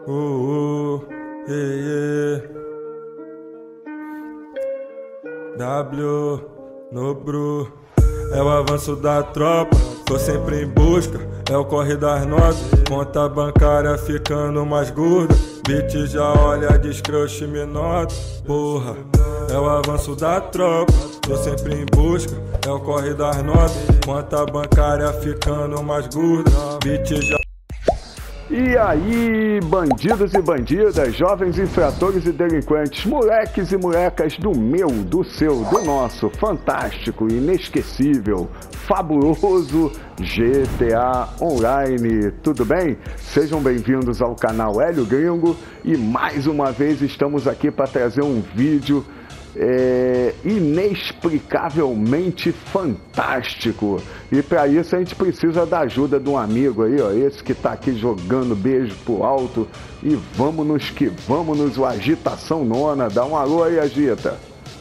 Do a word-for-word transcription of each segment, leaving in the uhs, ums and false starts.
Uh, uh, yeah, yeah. W no Bru. É o avanço da tropa, tô sempre em busca. É o corre das notas, conta bancária ficando mais gorda. Beat já olha, descrush, me nota. Porra, é o avanço da tropa, tô sempre em busca. É o corre das notas, conta bancária ficando mais gorda. Beat já. E aí, bandidos e bandidas, jovens infratores e delinquentes, moleques e molecas do meu, do seu, do nosso, fantástico, inesquecível, fabuloso G T A Online, tudo bem? Sejam bem-vindos ao canal Hélio Gringo e mais uma vez estamos aqui para trazer um vídeo É, inexplicavelmente fantástico. E para isso a gente precisa da ajuda de um amigo aí, ó, esse que tá aqui jogando beijo pro alto. E vamos nos que vamos nos, o Agitação Nona. Dá um alô aí, Agita.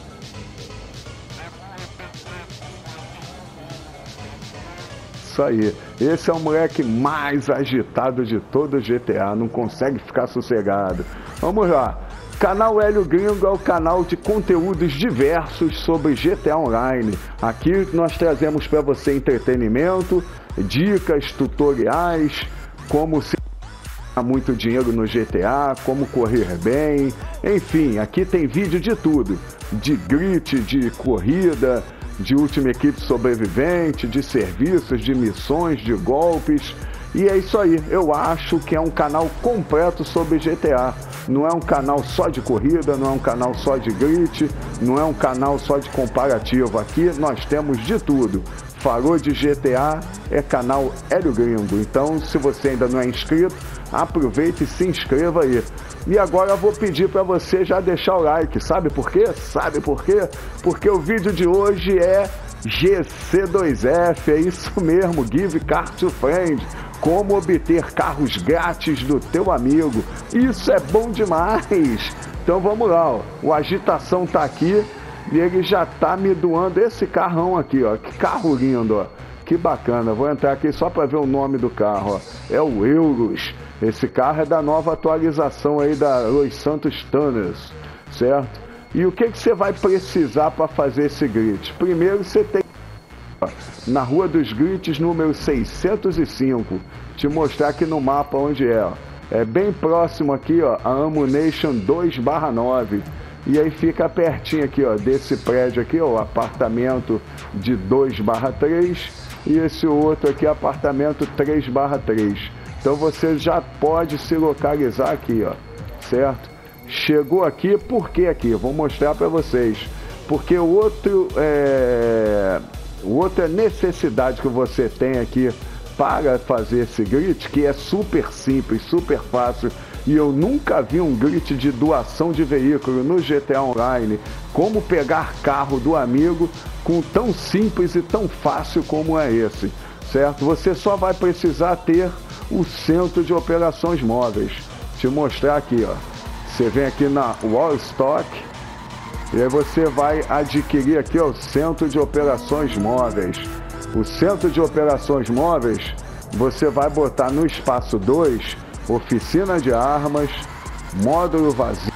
Isso aí, esse é o moleque mais agitado de todo o G T A, não consegue ficar sossegado. Vamos lá. Canal Hélio Gringo é o canal de conteúdos diversos sobre G T A Online. Aqui nós trazemos para você entretenimento, dicas, tutoriais, como se ganhar muito dinheiro no G T A, como correr bem, enfim, aqui tem vídeo de tudo, de glitch, de corrida, de última equipe sobrevivente, de serviços, de missões, de golpes. E é isso aí, eu acho que é um canal completo sobre G T A. Não é um canal só de corrida, não é um canal só de glitch, não é um canal só de comparativo. Aqui nós temos de tudo. Falou de G T A, é canal Hélio Gringo. Então, se você ainda não é inscrito, aproveite e se inscreva aí. E agora eu vou pedir para você já deixar o like. Sabe por quê? Sabe por quê? Porque o vídeo de hoje é G C dois F, é isso mesmo, Give Car to Friend. Como obter carros grátis do teu amigo. Isso é bom demais. Então vamos lá, ó. O Agitação tá aqui e ele já tá me doando esse carrão aqui, ó. Que carro lindo, ó. Que bacana. Vou entrar aqui só para ver o nome do carro, ó. É o Euros. Esse carro é da nova atualização aí da Los Santos Tunnels, certo? E o que que você vai precisar para fazer esse glitch? Primeiro você tem na Rua dos Glitches, número seiscentos e cinco, te mostrar aqui no mapa onde é, ó. É bem próximo aqui, ó, a Ammunition dois barra nove, e aí fica pertinho aqui, ó, desse prédio aqui, ó, apartamento de dois barra três, e esse outro aqui, apartamento três barra três. Então você já pode se localizar aqui, ó, certo? Chegou aqui, por que aqui? Vou mostrar para vocês. Porque o outro é... outra necessidade que você tem aqui para fazer esse glitch, que é super simples, super fácil, e eu nunca vi um glitch de doação de veículo no G T A Online, como pegar carro do amigo com tão simples e tão fácil como é esse, certo? Você só vai precisar ter o centro de operações móveis. Te mostrar aqui, ó. Você vem aqui na Wallstock, e aí você vai adquirir aqui, ó, o Centro de Operações Móveis. O Centro de Operações Móveis, você vai botar no espaço dois, Oficina de Armas, Módulo Vazio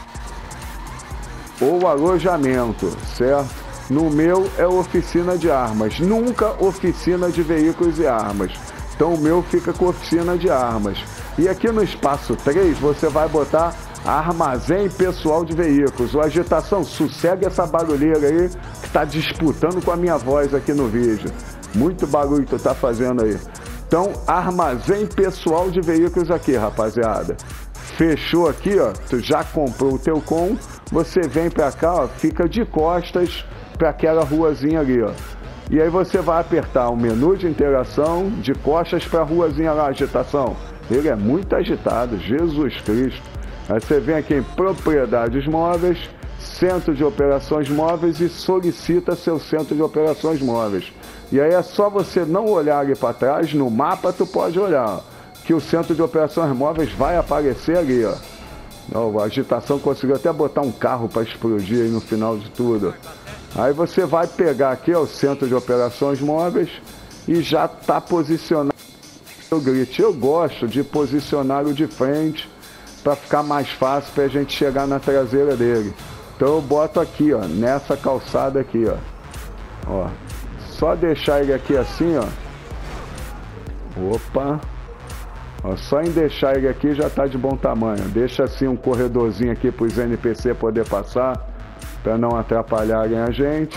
ou Alojamento, certo? No meu é Oficina de Armas, nunca Oficina de Veículos e Armas. Então o meu fica com Oficina de Armas. E aqui no espaço três, você vai botar Armazém Pessoal de Veículos. O Agitação, sossega essa barulheira aí que tá disputando com a minha voz aqui no vídeo. Muito barulho que tu tá fazendo aí. Então, Armazém Pessoal de Veículos aqui, rapaziada. Fechou aqui, ó. Tu já comprou o teu com. Você vem pra cá, ó. Fica de costas pra aquela ruazinha ali, ó. E aí você vai apertar o menu de interação de costas pra ruazinha lá, Agitação. Ele é muito agitado, Jesus Cristo. Aí você vem aqui em Propriedades Móveis, Centro de Operações Móveis e solicita seu Centro de Operações Móveis. E aí é só você não olhar ali para trás, no mapa tu pode olhar, ó, que o Centro de Operações Móveis vai aparecer ali, ó. Ó, a Agitação conseguiu até botar um carro para explodir aí no final de tudo. Aí você vai pegar aqui, ó, o Centro de Operações Móveis e já está posicionado o glitch. Eu gosto de posicionar o de frente para ficar mais fácil para a gente chegar na traseira dele. Então eu boto aqui, ó, nessa calçada aqui, ó. Ó, só deixar ele aqui assim, ó. Opa. Ó, só em deixar ele aqui já tá de bom tamanho. Deixa assim um corredorzinho aqui para os N P C poder passar, para não atrapalharem a gente.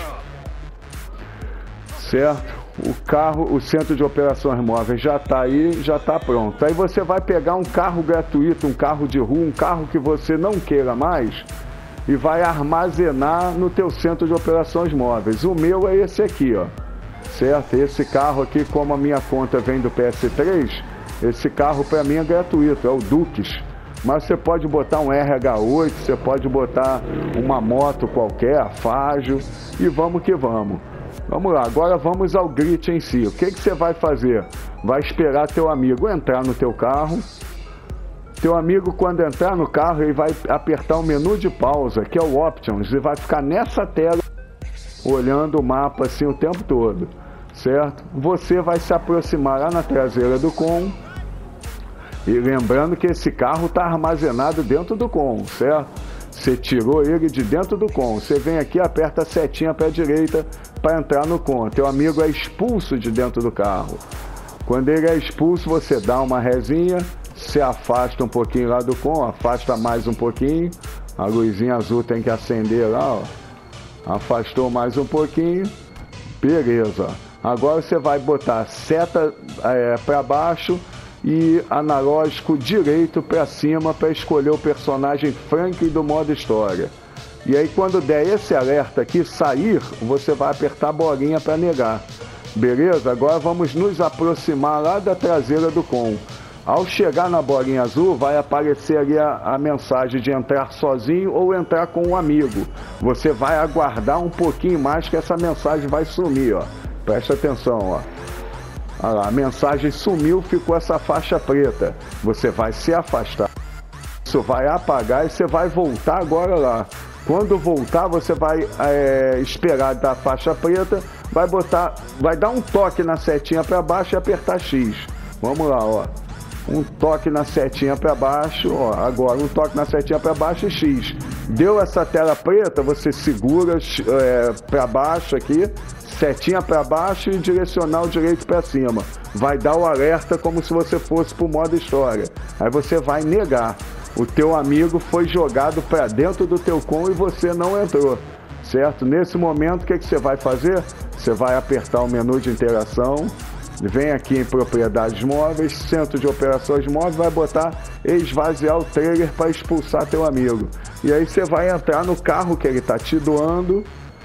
Certo? O carro, o centro de operações móveis já está aí, já está pronto. Aí você vai pegar um carro gratuito, um carro de rua, um carro que você não queira mais e vai armazenar no teu centro de operações móveis. O meu é esse aqui, ó. Certo? Esse carro aqui, como a minha conta vem do P S três, esse carro para mim é gratuito, é o Dukes. Mas você pode botar um R H oito, você pode botar uma moto qualquer, a Fágio, e vamos que vamos. Vamos lá, agora vamos ao grit em si. O que que você vai fazer? Vai esperar teu amigo entrar no teu carro. Teu amigo, quando entrar no carro, ele vai apertar o menu de pausa, que é o Options, e vai ficar nessa tela, olhando o mapa assim o tempo todo, certo? Você vai se aproximar lá na traseira do com, e lembrando que esse carro está armazenado dentro do com, certo? Você tirou ele de dentro do com, você vem aqui, aperta a setinha para a direita para entrar no com. Teu amigo é expulso de dentro do carro. Quando ele é expulso, você dá uma resinha, se afasta um pouquinho lá do com, afasta mais um pouquinho, a luzinha azul tem que acender lá, ó. Afastou mais um pouquinho, beleza. Agora você vai botar seta é, para baixo e analógico direito para cima para escolher o personagem Franklin do modo história. E aí quando der esse alerta aqui, sair, você vai apertar a bolinha para negar. Beleza? Agora vamos nos aproximar lá da traseira do com. Ao chegar na bolinha azul, vai aparecer ali a, a mensagem de entrar sozinho ou entrar com um amigo. Você vai aguardar um pouquinho mais que essa mensagem vai sumir, ó. Presta atenção, ó. Olha lá, a mensagem sumiu, ficou essa faixa preta. Você vai se afastar. Isso vai apagar e você vai voltar agora lá. Quando voltar, você vai é, esperar da faixa preta, vai botar, vai dar um toque na setinha para baixo e apertar X. Vamos lá, ó. Um toque na setinha para baixo, ó. Agora um toque na setinha para baixo e X. Deu essa tela preta, você segura é, para baixo aqui, setinha para baixo e direcional direito para cima. Vai dar o alerta como se você fosse para o modo história. Aí você vai negar. O teu amigo foi jogado para dentro do teu com e você não entrou, certo? Nesse momento, o que que você vai fazer? Você vai apertar o menu de interação, vem aqui em propriedades móveis, centro de operações móveis, vai botar esvaziar o trailer para expulsar teu amigo. E aí você vai entrar no carro que ele está te doando.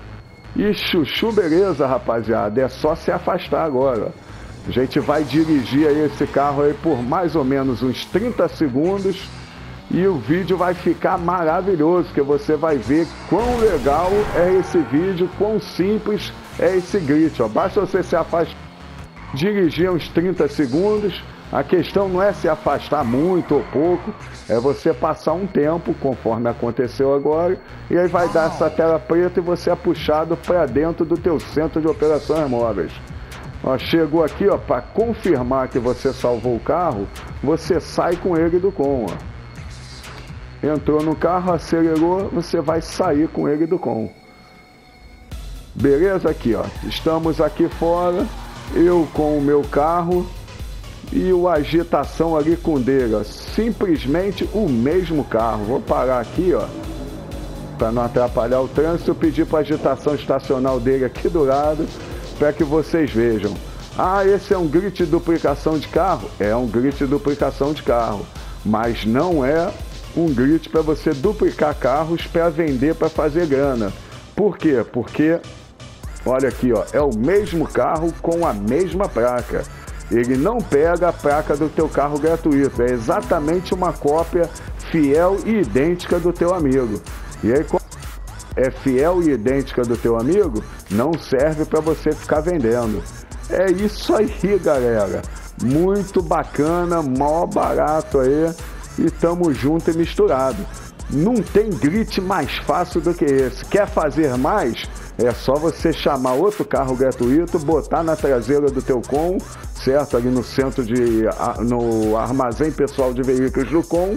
E chuchu, beleza, rapaziada, é só se afastar agora. A gente vai dirigir aí esse carro aí por mais ou menos uns trinta segundos e o vídeo vai ficar maravilhoso, que você vai ver quão legal é esse vídeo, quão simples é esse grit, ó. Basta você se afastar, dirigir uns trinta segundos. A questão não é se afastar muito ou pouco, é você passar um tempo, conforme aconteceu agora, e aí vai dar essa tela preta e você é puxado para dentro do teu centro de operações móveis. Ó, chegou aqui, ó, para confirmar que você salvou o carro, você sai com ele do com, ó. Entrou no carro, acelerou, você vai sair com ele do com. Beleza? Aqui, ó, estamos aqui fora, eu com o meu carro e o agitação ali com dele, ó. Simplesmente o mesmo carro. Vou parar aqui, ó, para não atrapalhar o trânsito, pedir para a agitação estacionar o dele aqui do lado, para que vocês vejam. Ah, esse é um grit de duplicação de carro? É um grit de duplicação de carro, mas não é um grit para você duplicar carros para vender, para fazer grana. Por quê? Porque, olha aqui, ó, é o mesmo carro com a mesma placa. Ele não pega a placa do teu carro gratuito, é exatamente uma cópia fiel e idêntica do teu amigo. E aí, como é fiel e idêntica do teu amigo, não serve para você ficar vendendo. É isso aí, galera. Muito bacana, mó barato aí. E tamo junto e misturado. Não tem grit mais fácil do que esse. Quer fazer mais? É só você chamar outro carro gratuito, botar na traseira do teu com, certo? Ali no centro de... no armazém pessoal de veículos do com.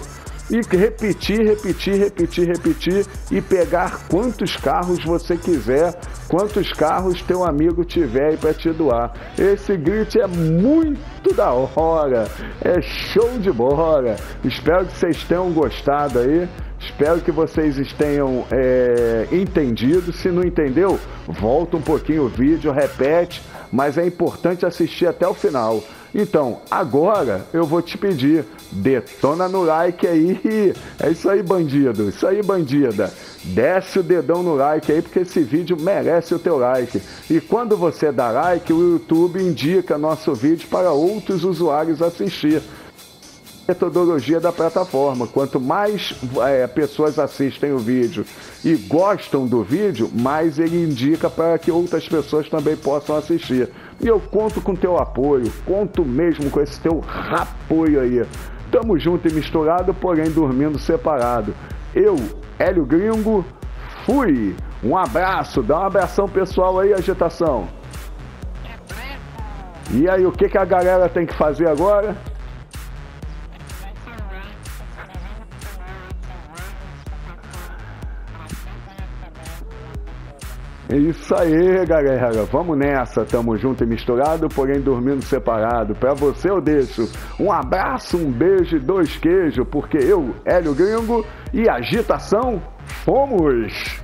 e repetir, repetir, repetir, repetir e pegar quantos carros você quiser, quantos carros teu amigo tiver aí para te doar. Esse glitch é muito da hora, é show de bola. Espero que vocês tenham gostado aí. Espero que vocês tenham é, entendido. Se não entendeu, volta um pouquinho o vídeo, repete, mas é importante assistir até o final. Então, agora eu vou te pedir, detona no like aí. É isso aí, bandido, isso aí, bandida. Desce o dedão no like aí, porque esse vídeo merece o teu like. E quando você dá like, o YouTube indica nosso vídeo para outros usuários assistir. Metodologia da plataforma, quanto mais é, pessoas assistem o vídeo e gostam do vídeo, mais ele indica para que outras pessoas também possam assistir. E eu conto com teu apoio, conto mesmo com esse teu apoio aí. Tamo junto e misturado, porém dormindo separado. Eu, Hélio Gringo, fui. Um abraço, dá um abração pessoal aí, agitação. E aí, o que, que a galera tem que fazer agora? É isso aí, galera. Vamos nessa. Tamo junto e misturado, porém dormindo separado. Pra você eu deixo um abraço, um beijo e dois queijos, porque eu, Hélio Gringo e agitação, fomos!